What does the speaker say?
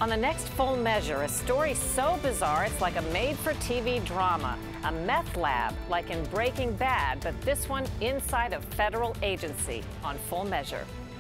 On the next Full Measure, a story so bizarre it's like a made-for-TV drama. A meth lab, like in Breaking Bad, but this one inside a federal agency on Full Measure.